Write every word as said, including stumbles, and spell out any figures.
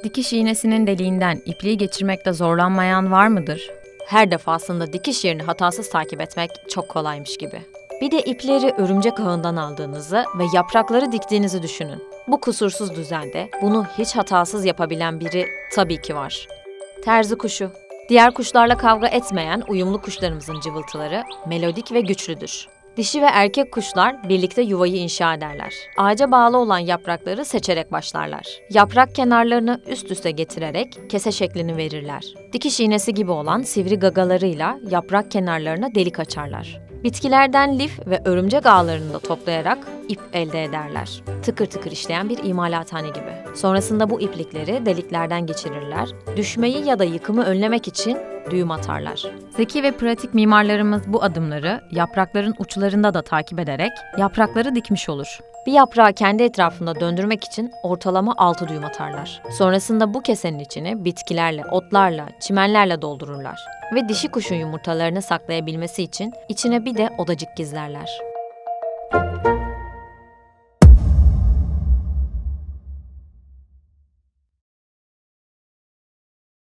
Dikiş iğnesinin deliğinden ipliği geçirmekte zorlanmayan var mıdır? Her defasında dikiş yerini hatasız takip etmek çok kolaymış gibi. Bir de ipleri örümcek ağından aldığınızı ve yaprakları diktiğinizi düşünün. Bu kusursuz düzende bunu hiç hatasız yapabilen biri tabii ki var. Terzi kuşu. Diğer kuşlarla kavga etmeyen uyumlu kuşlarımızın cıvıltıları melodik ve güçlüdür. Dişi ve erkek kuşlar birlikte yuvayı inşa ederler. Ağaca bağlı olan yaprakları seçerek başlarlar. Yaprak kenarlarını üst üste getirerek kese şeklini verirler. Dikiş iğnesi gibi olan sivri gagalarıyla yaprak kenarlarına delik açarlar. Bitkilerden lif ve örümcek ağlarını da toplayarak ip elde ederler. Tıkır tıkır işleyen bir imalathane gibi. Sonrasında bu iplikleri deliklerden geçirirler. Düşmeyi ya da yıkımı önlemek için düğüm atarlar. Zeki ve pratik mimarlarımız bu adımları yaprakların uçlarında da takip ederek yaprakları dikmiş olur. Bir yaprağı kendi etrafında döndürmek için ortalama altı düğüm atarlar. Sonrasında bu kesenin içini bitkilerle, otlarla, çimenlerle doldururlar. Ve dişi kuşun yumurtalarını saklayabilmesi için içine bir de odacık gizlerler.